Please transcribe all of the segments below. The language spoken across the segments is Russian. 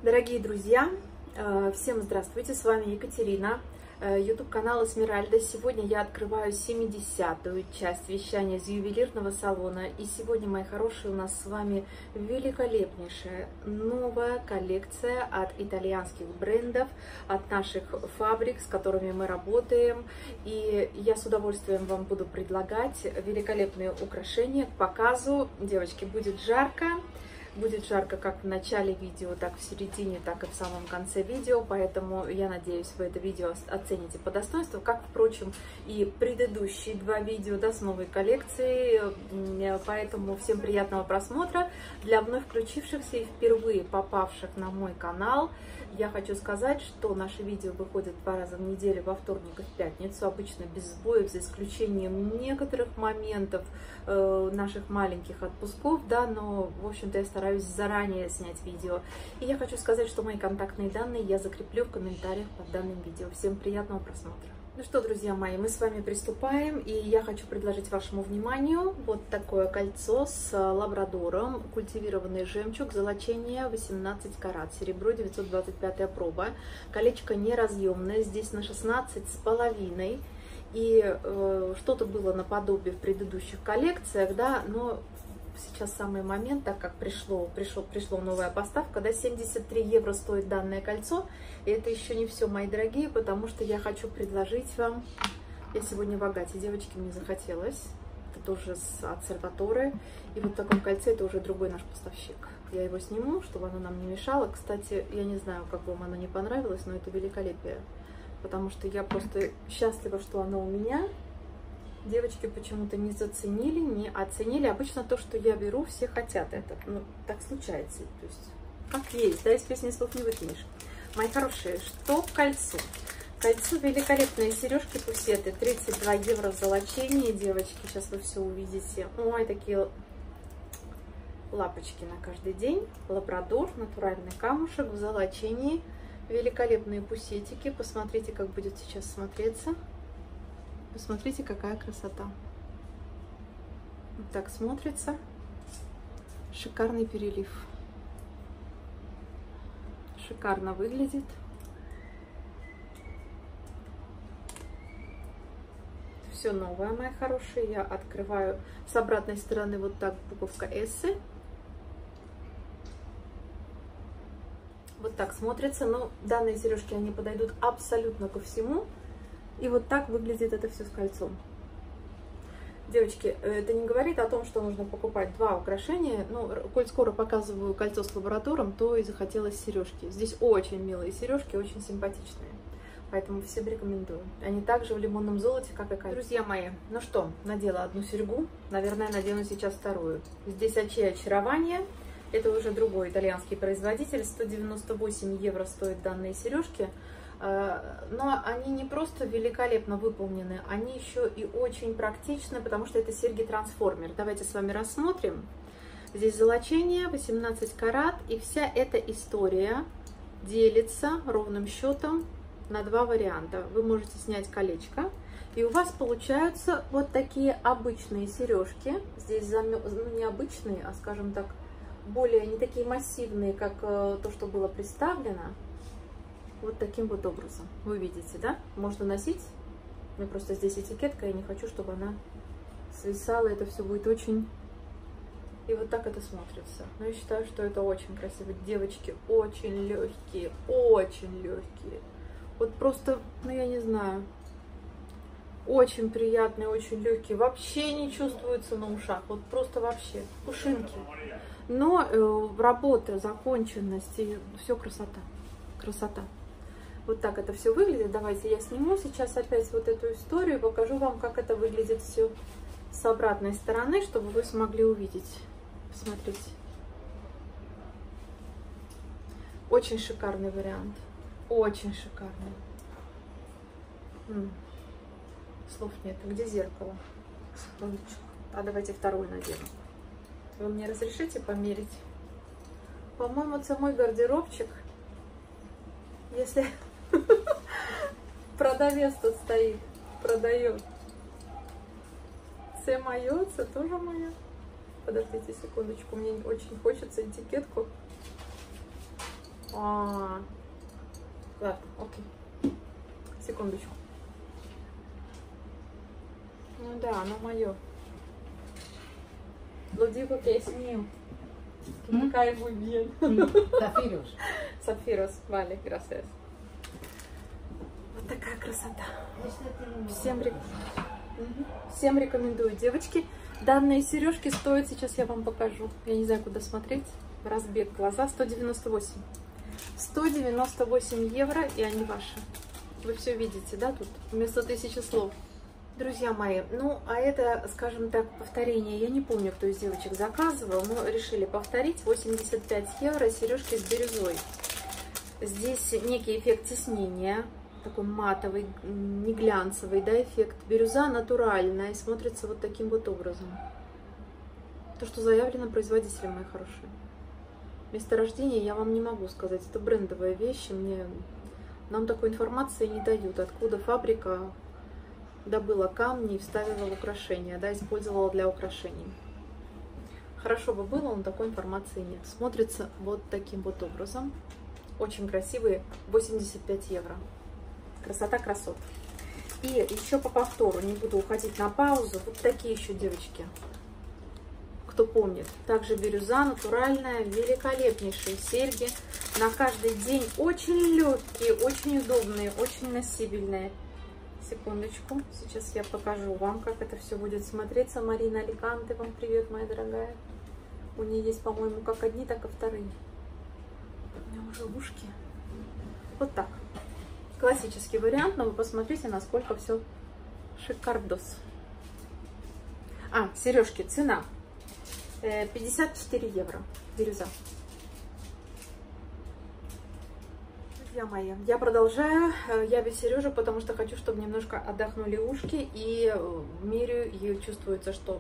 Дорогие друзья, всем здравствуйте, с вами Екатерина, YouTube канал Эсмеральда. Сегодня я открываю 70-ю часть вещания из ювелирного салона. И сегодня, мои хорошие, у нас с вами великолепнейшая новая коллекция от итальянских брендов, от наших фабрик, с которыми мы работаем. И я с удовольствием вам буду предлагать великолепные украшения к показу. Девочки, будет жарко. Будет жарко как в начале видео, так в середине, так и в самом конце видео, поэтому я надеюсь, вы это видео оцените по достоинству, как, впрочем, и предыдущие два видео, да, с новой коллекцией. Поэтому всем приятного просмотра. Для вновь включившихся и впервые попавших на мой канал, я хочу сказать, что наши видео выходят 2 раза в неделю, во вторник и в пятницу, обычно без сбоев, за исключением некоторых моментов наших маленьких отпусков, да, но, в общем-то, я стараюсь заранее снять видео. И я хочу сказать, что мои контактные данные я закреплю в комментариях под данным видео. Всем приятного просмотра. Ну что, друзья мои, мы с вами приступаем, и я хочу предложить вашему вниманию вот такое кольцо с лабрадором, культивированный жемчуг, золочение 18 карат, серебро 925 проба, колечко неразъемное, здесь на 16,5, и что-то было наподобие в предыдущих коллекциях, да, но сейчас самый момент, так как пришла новая поставка, да, 73 евро стоит данное кольцо. И это еще не все, мои дорогие, потому что я хочу предложить вам, я сегодня в Агате, девочки, мне захотелось, это тоже от Сальваторе, и вот в таком кольце это уже другой наш поставщик. Я его сниму, чтобы оно нам не мешало. Кстати, я не знаю, как вам оно не понравилось, но это великолепие, потому что я просто счастлива, что оно у меня. Девочки почему-то не заценили, не оценили. Обычно то, что я беру, все хотят это. Ну, так случается. То есть, как есть, да, из песни слов не выкинешь. Мои хорошие, что к кольцу? Кольцо великолепные сережки пусеты, 32 евро в золочении, девочки, сейчас вы все увидите. Ой, такие лапочки на каждый день. Лабрадор, натуральный камушек в золочении. Великолепные пусетики. Посмотрите, как будет сейчас смотреться. Посмотрите, какая красота. Вот так смотрится. Шикарный перелив. Шикарно выглядит. Все новое, мои хорошие. Я открываю с обратной стороны вот так буковка S. Вот так смотрится. Но данные сережки, они подойдут абсолютно ко всему. И вот так выглядит это все с кольцом. Девочки, это не говорит о том, что нужно покупать 2 украшения. Ну, коль скоро показываю кольцо с лабрадором, то и захотелось сережки. Здесь очень милые сережки, очень симпатичные. Поэтому всем рекомендую. Они также в лимонном золоте, как и кольцо. Друзья мои, ну что, надела одну серьгу. Наверное, надену сейчас вторую. Здесь очарование. Это уже другой итальянский производитель. 198 евро стоят данные сережки. Но они не просто великолепно выполнены, они еще и очень практичны, потому что это серьги-трансформер. Давайте с вами рассмотрим. Здесь золочение, 18 карат, и вся эта история делится ровным счетом на 2 варианта. Вы можете снять колечко, и у вас получаются вот такие обычные сережки. Здесь ну, не обычные, а, скажем так, более не такие массивные, как то, что было представлено. Вот таким вот образом. Вы видите, да? Можно носить. У меня просто здесь этикетка, я не хочу, чтобы она свисала. Это все будет очень... И вот так это смотрится. Но я считаю, что это очень красиво. Девочки очень легкие, очень легкие. Вот просто, ну я не знаю, очень приятные, очень легкие. Вообще не чувствуются на ушах. Вот просто вообще пушинки. Но работа, законченность и все красота. Красота. Вот так это все выглядит. Давайте я сниму сейчас опять вот эту историю и покажу вам, как это выглядит все с обратной стороны, чтобы вы смогли увидеть. Посмотрите. Очень шикарный вариант. Очень шикарный. Слов нет. Где зеркало? А давайте вторую надену. Вы мне разрешите померить? По-моему, это мой гардеробчик. Если продавец тут стоит, продает. Все мое, это тоже мое. Подождите секундочку, мне очень хочется этикетку. Ладно, окей. Секундочку. Ну да, оно мое. Lo digo que es mío. Que me cae muy bien. Zafiros. Zafiros, vale, gracias. Вот такая красота. Всем рекомендую, девочки. Данные сережки стоят, сейчас я вам покажу. Я не знаю, куда смотреть. Разбег глаза 198. 198 евро, и они ваши. Вы все видите, да, тут вместо 1000 слов. Друзья мои, ну, а это, скажем так, повторение. Я не помню, кто из девочек заказывал, но решили повторить. 85 евро, сережки с бирюзой. Здесь некий эффект тиснения, такой матовый, не глянцевый, да, эффект. Бирюза натуральная и смотрится вот таким вот образом. То, что заявлено производителем, мои хорошие. Месторождение я вам не могу сказать, это брендовая вещь, нам такой информации не дают, откуда фабрика добыла камни и вставила в украшения, да, использовала для украшений. Хорошо бы было, но такой информации нет. Смотрится вот таким вот образом. Очень красивые, 85 евро. Красота красот. И еще по повтору, не буду уходить на паузу, вот такие еще девочки. Кто помнит, также бирюза натуральная, великолепнейшие серьги. На каждый день очень легкие, очень удобные, очень носибельные. Секундочку, сейчас я покажу вам, как это все будет смотреться. Марина Аликанте, вам привет, моя дорогая. У нее есть, по-моему, как одни, так и вторые. У меня уже ушки. Вот так. Классический вариант, но вы посмотрите, насколько все шикардос. Сережки, цена 54 евро, бирюза. Друзья мои, я продолжаю. Я без Сережи, потому что хочу, чтобы немножко отдохнули ушки, и меряю, и чувствуется, что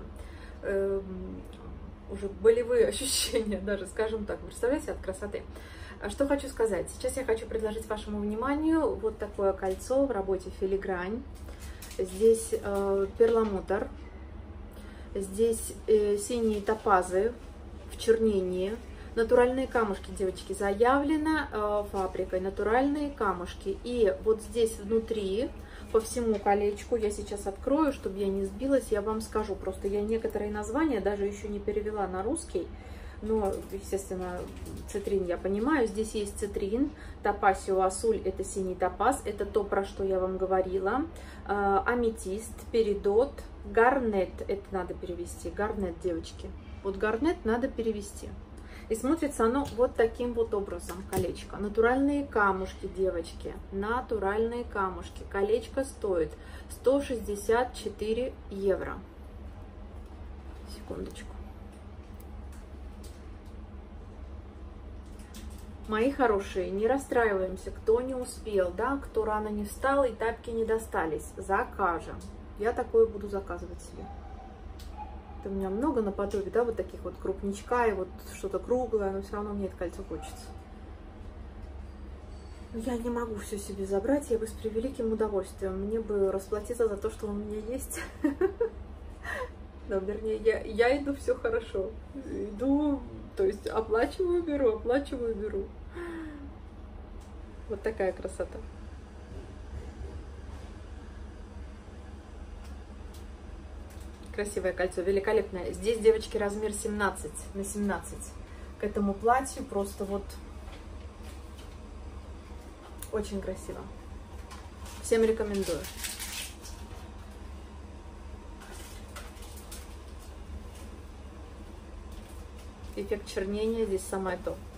уже болевые ощущения, даже, скажем так, представляете, от красоты. Что хочу сказать. Сейчас я хочу предложить вашему вниманию вот такое кольцо в работе филигрань. Здесь перламутр. Здесь синие топазы в чернении. Натуральные камушки, девочки, заявлено фабрикой. Натуральные камушки. И вот здесь внутри, по всему колечку, я сейчас открою, чтобы я не сбилась, я вам скажу. Просто я некоторые названия даже еще не перевела на русский. Но, естественно, цитрин я понимаю. Здесь есть цитрин, топазио асуль, это синий топаз, это то, про что я вам говорила. Аметист, перидот, гарнет, это надо перевести. Гарнет, девочки. Вот гарнет надо перевести. И смотрится оно вот таким вот образом, колечко. Натуральные камушки, девочки, натуральные камушки. Колечко стоит 164 евро. Секундочку. Мои хорошие, не расстраиваемся, кто не успел, да, кто рано не встал и тапки не достались, закажем. Я такое буду заказывать себе. Это у меня много наподобие, да, вот таких вот крупничка и вот что-то круглое, но все равно мне это кольцо хочется. Но я не могу все себе забрать, я бы с превеликим удовольствием. Мне бы расплатиться за то, что у меня есть. Но, вернее, я иду, все хорошо. Иду, то есть оплачиваю, беру, оплачиваю, беру. Вот такая красота. Красивое кольцо, великолепное. Здесь, девочки, размер 17 на 17. К этому платью просто вот очень красиво. Всем рекомендую. Эффект чернения здесь самое то.